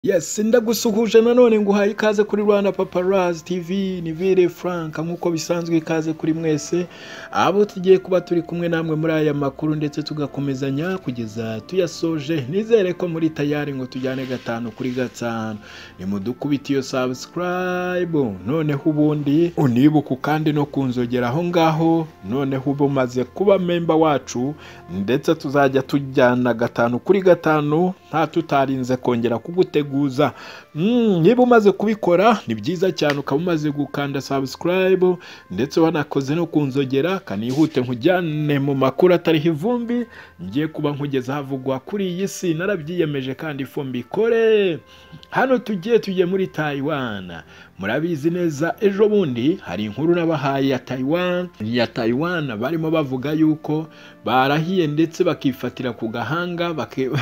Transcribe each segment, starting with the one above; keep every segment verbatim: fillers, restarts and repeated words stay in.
Yes, ndagusuhuje nanone nguhaye ikaze kuri Rwanda Paparazzi T V, ni Vire Frank nkuko bisanzwe ikaze kuri mwese abo tugiye kuba turi kumwe namwe muri aya makuru ndetse tugakomezanya kugeza tuyasoje. Nizere ko muri tayari ngo tujyane gatanu kuri gatanu. Ni mudukubita iyo subscribe noneho ubundi unibuka kandi no kunzogera aho ngaho, noneho ubu maze kuba member wacu ndetse tuzajya tujyana gatanu kuri gatanu nta tutarinze kongera kugutegura guza. Mm, niba umaze kubikora ni byiza cyane, ukaba umaze gukanda subscribe ndetse wanakoze no kunzogera, kanihute nkujyane mu makuru atariho ivumbi ngiye kuba nkugeza havugwa kuri iyi si. Narabyiyemeje kandi ifo mbikore. Hano tugiye tugiye muri Taiwan. Murabizi neza ejo bundi hari inkuru nabahaye ya Taiwan ya Taiwan barimo bavuga yuko barahiye ndetse bakifatira ku gahanga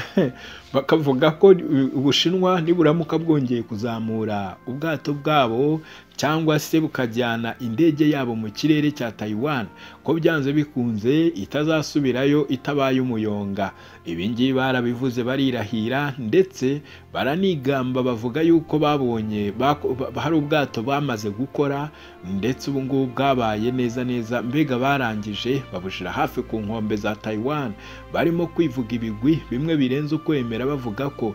bakavuga ko Ubushinwa niburamuka bwongeye kuzamura ubwato bwabo cyangwa se bukajyana indege yabo mu kirere cya Taiwan, ko byanze bikunze itazasubirayo itabaye umuyonga. Ibi ngibi barabivuze barirahira ndetse baranigamba bavuga yuko babonye hari ubwato bamaze gukora ndetse ubu ngubu bwabaye neza neza, mbega barangije babushira hafi ku nkombe za Taiwan. Barimo kwivuga ibigwi bimwe birenze ukwemera bavuga ko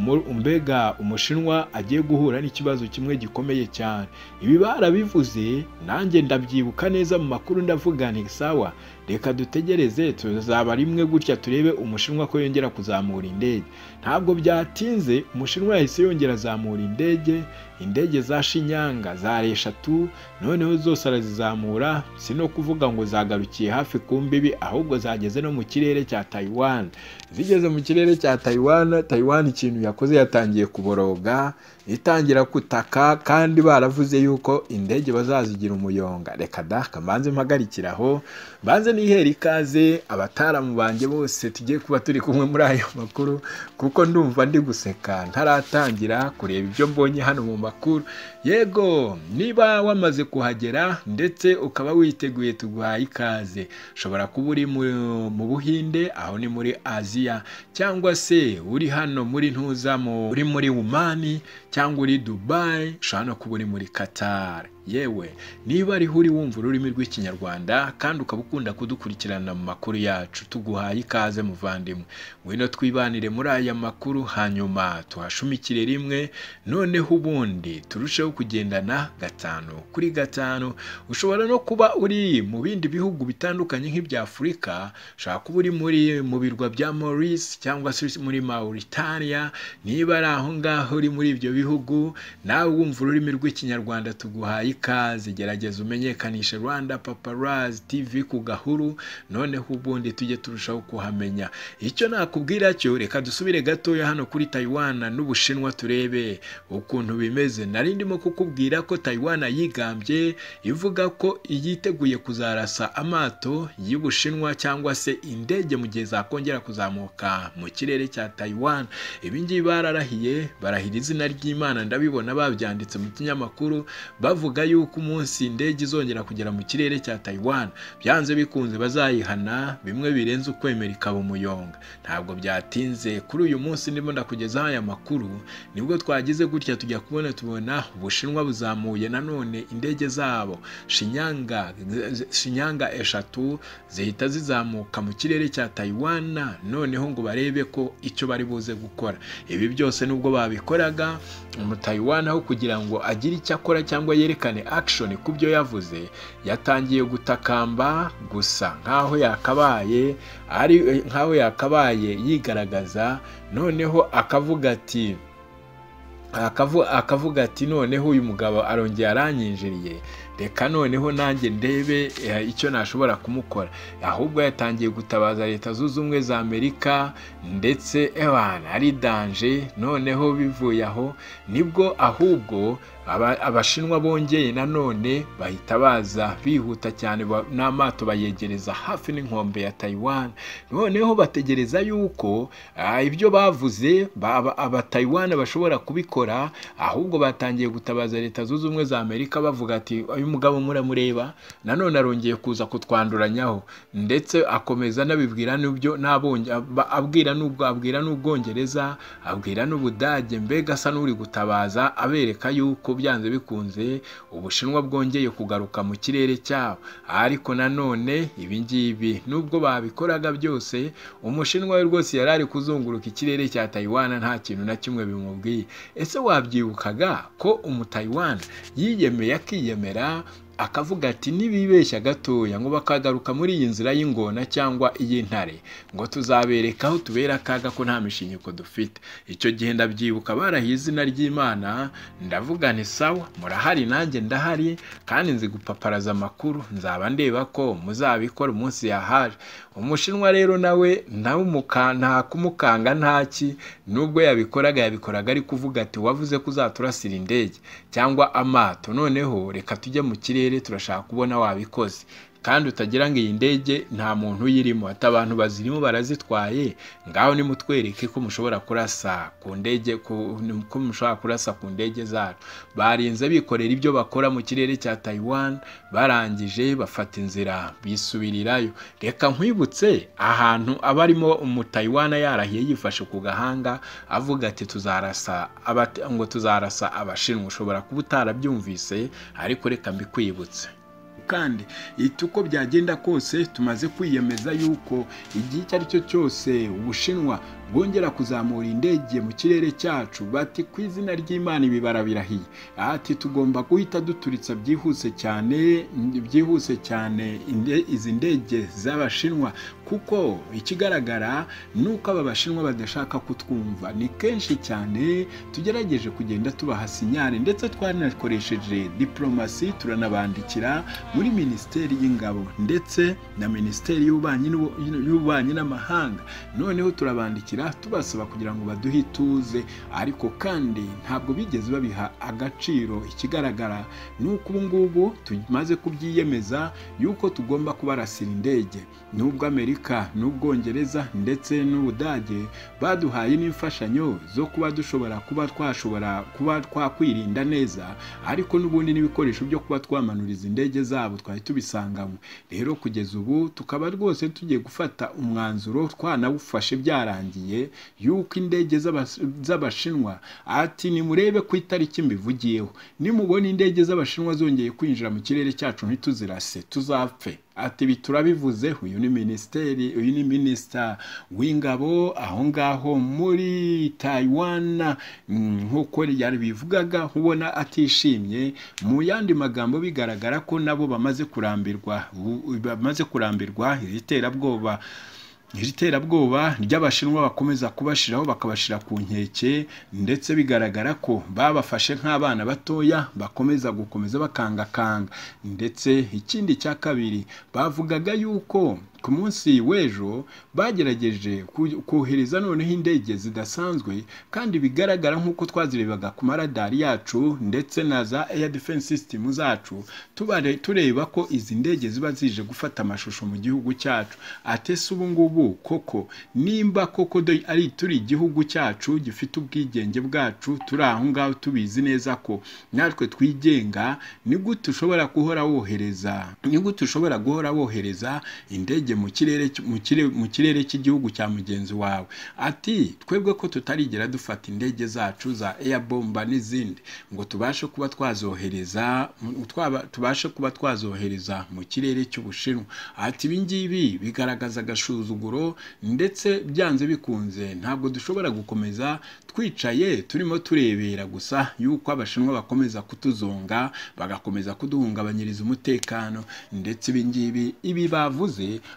mbega Umushinwa agiye guhura n'ikibazo kimwe gikomeye cyane. Ibi barabivuze nanjye ndabyibuka neza mu makuru ndavuga nti sawa, reka dutegereze tuzaba rimwe gutya turebe Umushinwa ko yongera kuzamura indege. Ntabwo byatinze Umushinwa yahise yongera azamura indege, indege za Shinyanga za eshatu, noneho zose arazizamura, sino kuvuga ngo zagarukiye hafi ku mbibi, ahubwo zageze no mu kirere cya Taiwan. Zigeze mu kirere cya Taiwan, Taiwan ikintu yakoze yatangiye kuboroga, itangira kutaka, kandi baravuze yuko indege bazazigira umuyonga. Reka da kamanze mpagarikiraho banze nihera ikaze abataramu banjye bose tugiye kuba turi kumwe muri ayo makuru, kuko ndumva ndi guseka ntaratangira kureba ibyo mbonye hano mu makuru. Yego, niba wamaze kuhagera ndetse ukaba witeguye tuguhaye ikaze, ushobora kuba uri mu Buhinde, aho ni muri Aziya, cyangwa se uri hano muri ntuzamo uri muri Umani cyangwa uri Dubai, ushobora no kuba uri muri Qatar. Yewe, niba ari huri wumva ururimi rw'ikinyarwanda kandi ukaba ukunda kudukurikirana mu makuru yacu, tuguhaye ikaze muvandimwe. Ngwino twibanire muri aya makuru hanyuma tuhashumikire rimwe, noneho ubundi turusheho kugendana gatanu kuri gatanu. Ushobora no kuba uri mu bindi bihugu bitandukanye nk'ibya Afurika, ushobora kuba uri muri mu birwa bya Maurice cyangwa se muri Mauritania. Niba ari aho ngaho uri muri ibyo bihugu nawe wumva ururimi rw'ikinyarwanda, tuguhaye ikaze. Gerageza umenyekanishe Rwanda Paparazzi T V ku gahuru, noneho ubundi tujye turushaho kuhamenya. Icyo nakubwira cyo, reka dusubire gatoya hano kuri Taiwan n'Ubushinwa turebe ukuntu bimeze. Nari ndimo kukubwira ko Taiwan yigambye ivuga ko yiteguye kuzarasa amato y'Ubushinwa cyangwa se indege mu gihe zakongera kuzamuka mu kirere cya Taiwan. Ibi ngibi bararahiye, barahira izina ry'Imana, ndabibona babyanditse mu kinyamakuru bavuga yuko umunsi indege izongera kugera mu kirere cya Taiwan byanze bikunze bazayihana bimwe birenze ukwemera ikaba umuyonga. Ntabwo byatinze kuri uyu munsi ndimo ndakugezaho aya makuru, nibwo twagize gutya tujya kubona tubona Ubushinwa buzamuye nanone indege zabo Shinyanga Shinyanga eshatu zihita zizamuka mu kirere cya Taiwan, noneho ngo barebe ko icyo bari buze gukora. Ibi byose nubwo babikoraga mu Taiwan, aho kugira ngo agire icyo akora cyangwa yerekane action kubyo yavuze, yatangiye gutakamba gusa nkaho yakabaye ari nkaho yakabaye yigaragaza, noneho akavuga ati akavuga akavuga ati noneho uyu mugabo arongeye aranyinjiriye, reka noneho nanjye ndebe icyo nashobora kumukora. Ahubwo yatangiye gutabaza Leta Zunze Ubumwe za Amerika ndetse ebana ari danje. Noneho bivuye aho nibwo ahubwo abashinwa bongeye nanone bahita baza bihuta cyane n'amato bayegereza hafi n'inkombe ya Taiwan. Noneho bategereza yuko ibyo bavuze aba Taiwan bashobora kubikora, ahubwo batangiye gutabaza Leta Zunze Ubumwe za Amerika bavuga ati uyu mugabo muramureba nanone arongeye kuza kutwanduranyaho, ndetse akomeza nabibwira n'ibyo nabonye abwira n'ubwo abwira n'Ubwongereza abwira n'Ubudage, mbega asa n'uri gutabaza abereka yuko byanze bikunze Ubushinwa bwongeye kugaruka mu kirere cyabo. Ariko nanone ibi ngibi nubwo babikoraga byose, Umushinwa we rwose yarari kuzunguruka ikirere cya Taiwan nta kintu na kimwe bimubwiye. Ese wabyibukaga ko Umu-Taiwan yiyemeye akiyemera akavuga ati nibibeshya gatoya ngo bakagaruka muri iyi nzira y'ingona cyangwa iy'intare ngo tuzabereka aho tubera akaga ko nta mishinyiko dufite. Icyo gihe ndabyibuka barahiye izina ry'Imana, ndavuga nti sawa murahari nanjye ndahari kandi nzi gupaparaza amakuru, nzaba ndeba ko muzabikora umunsi yahaje. Umushinwa rero nawe nawe umukanta kumukanga ntaki, nubwo yabikoraga yabikoraga ari kuvuga ati wavuze ko uzaturasira indege cyangwa amato, noneho reka tujye mu kirere turashaka kubona wabikoze, kandi utagira ngo iyi ndege nta muntu uyirimo, ati abantu bazirimo barazitwaye, ngaho nimutwereke ko mushobora kurasa ku ndege ko mushobora kurasa ku ndege zacu. Barinze bikorera ibyo bakora mu kirere cya Taiwan, barangije bafata inzira bisubirirayo. Reka nkwibutse ahantu abarimo Umu-Taiwan yarahiye yifashe ku gahanga avuga ati tuzarasa ngo tuzarasa Abashinwa. Ushobora kuba utarabyumvise ariko reka mbikwibutse. Kandi uko byagenda kose tumaze kwiyemeza yuko igihe icyo ari cyo cyose Ubushinwa bwongera kuzamura indege mu kirere cyacu, bati ku izina ry'Imana ibi barabirahiye, ati tugomba guhita duturitsa byihuse cyane byihuse cyane izi ndege z'Abashinwa, kuko ikigaragara nuko aba Bashinwa badashaka kutwumva. Ni kenshi cyane tugerageje kugenda tubaha sinyare, ndetse twaranakoresheje diplomasi, turanabandikira muri Minisiteri y'Ingabo ndetse na Minisiteri y'Ububanyi n'Amahanga, noneho turabandikira tubasaba kugira ngo baduhe ituze, ariko kandi ntabwo bigeze babiha agaciro. Ikigaragara nuko ubu ngubu tumaze kubyiyemeza yuko tugomba kubarasira indege, nubwo Amerika n'Ubwongereza ndetse n'Ubudage baduhaye n'imfashanyo zo kuba dushobora kuba twashobora kuba twakwirinda neza, ariko n'ubundi n'ibikoresho byo kuba twamanuriza indege zabo twari tubisangamo. Rero kugeza ubu tukaba rwose tugiye gufata umwanzuro, twanawufashe byarangiye, yuko indege z'Abashinwa ati nimurebe ku itariki mbivugiyeho, nimubona indege z'Abashinwa zongeye kwinjira mu kirere cyacu ntituzirase tuzapfe. Ati biturabivuze. Uyu ni ministeri uyu ni minister w'ingabo aho ngaho muri Taiwan, nkuko yari bivugaga ubona atishimye. Mu yandi magambo bigaragara ko nabo bamaze kurambirwa bamaze kurambirwa iterabwoba iri terabwoba ry'Abashinwa bakomeza kubashiraho bakabashira ku nkeke, ndetse bigaragara ko babafashe nk'abana batoya bakomeza gukomeza bakangakanga. Ndetse ikindi cya kabiri bavugaga yuko ku munsi w'ejo bagerageje kohereza noneho indege zidasanzwe, kandi bigaragara nk'uko twazirebaga ku maradari yacu ndetse na za air defense system zacu, tubare tureba ko izi ndege ziba zije gufata amashusho mu gihugu cyacu. Atese ubu ngubu koko nimba koko ari turi igihugu cyacu gifite ubwigenge bwacu, turi aho ngaho tubizi neza ko natwe twigenga, ni gute ushobora guhora wohereza ni gute ushobora guhora wohereza indege mu kirere mu kirere cy'igihugu cya mugenzi wawe? Ati twebwe ko tutarigera dufata indege zacu za airbomba n'izindi ngo tubashe kuba twazohereza tubashe kuba twazohereza mu kirere cy'Ubushinwa. Ati ibi ngibi bigaragaza agashuzuguro, ndetse byanze bikunze ntabwo dushobora gukomeza twicaye turimo turebera gusa yuko Abashinwa bakomeza kutuzonga, bagakomeza kuduhungabanyiriza umutekano. Ndetse ibi ngibi ibi bavuze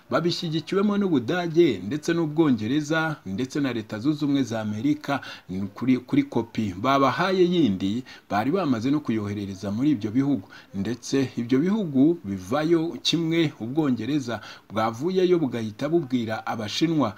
babishyigikiwemo n'Ubudage ndetse n'Ubwongereza ndetse na Leta Zunze Ubumwe za Amerika kuri kuri kopi babahaye yindi bari bamaze no kuyoherereza muri ibyo bihugu, ndetse ibyo bihugu bivayo kimwe Ubwongereza bwavuyeyo bugahita bubwira Abashinwa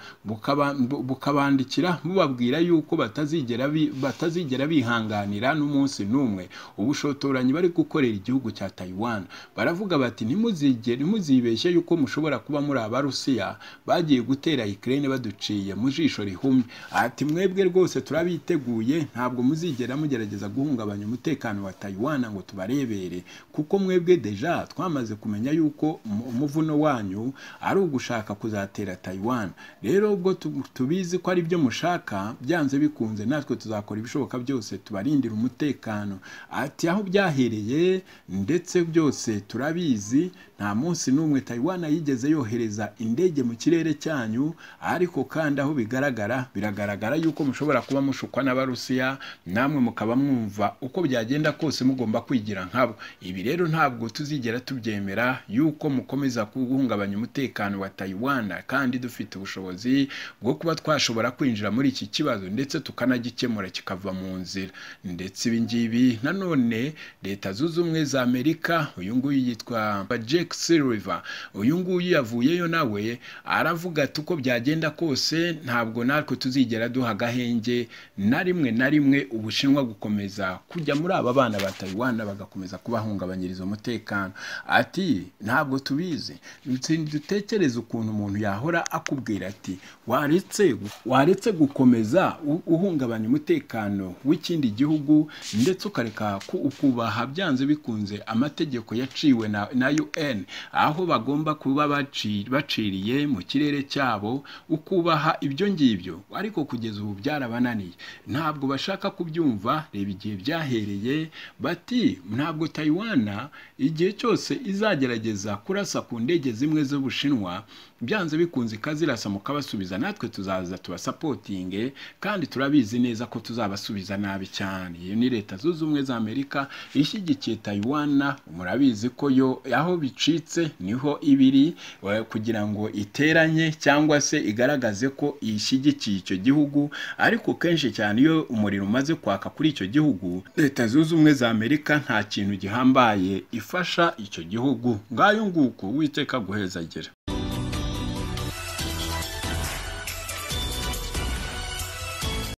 bukabandikira bubabwira yuko batazigera batazigera bihanganira n'umunsi n'umwe ubushotoranyi bari gukorera igihugu cya Taiwan. Baravuga bati ntimuzigere ntimuzibeshye yuko mushobora kuba muri Abarusiya bagiye gutera Ukraine baduciye mu jisho rihumye. Ati mwebwe rwose turabiteguye, ntabwo muzigera mugerageza guhungabanya umutekano wa Taiwan ngo tubarebere, kuko mwebwe deja twamaze kumenya yuko umuvuno wanyu ari ugushaka kuzatera Taiwan. Rero ubwo tubizi ko ari byo mushaka, byanze bikunze natwe tuzakora ibishoboka byose tubarindira umutekano. Ati aho byahereye ndetse byose turabizi, nta munsi n'umwe Taiwan yigeze yohereza indege mu kirere cyanyu, ariko kandi aho bigaragara biragaragara yuko mushobora kuba mushukwa n'Abarusiya, namwe mukaba mwumva uko byagenda kose mugomba kwigira nkabo. Ibi rero ntabwo tuzigera tubyemera yuko mukomeza guhungabanya umutekano wa Taiwan, kandi dufite ubushobozi bwo kuba twashobora kwinjira muri iki kibazo ndetse tukanagikemura kikava mu nzira. Ndetse ibi ngibi nanone Leta Zunze Ubumwe za Amerika, uyu nguyu yitwa Jack Sullivan, uyu nguyu yavuyeyo nawe aravuga ati uko byagenda kose ntabwo natwe tuzigera duha agahenge na rimwe na rimwe Ubushinwa gukomeza kujya muri aba bana ba Taiwan bagakomeza kubahungabanyiriza umutekano. Ati ntabwo tubizi, dutekereza ukuntu umuntu yahora akubwira ati waretse waretse gukomeza uhungabanya umutekano w'ikindi gihugu ndetse ukareka ukubaha byanze bikunze amategeko yaciwe na, na U N, aho bagomba kuba baciriye mu kirere cyabo, ukubaha ibyo ngibyo. Ariko kugeza ubu byarabananiye, ntabwo bashaka kubyumva. Reba igihe byahereye, bati ntabwo Taiwan igihe cyose izagerageza kurasa ku ndege zimwe z'Ubushinwa, byanze bikunze ikazirasa mukabasubiza, natwe tuzaza tubasapotinge, kandi turabizi neza ko tuzabasubiza nabi cyane. Iyo ni Leta Zunze Ubumwe za Amerika ishyigikiye Taiwan. Murabizi ko yo aho bicitse niho ibiri, kugira ngo iteranye cyangwa se igaragaze ko ishyigikiye icyo gihugu. Ariko kenshi cyane iyo umuriro umaze kwaka kuri icyo gihugu, Leta Zunze Ubumwe za Amerika nta kintu gihambaye ifasha icyo gihugu. Ngayo nguko Uwiteka guhezagera.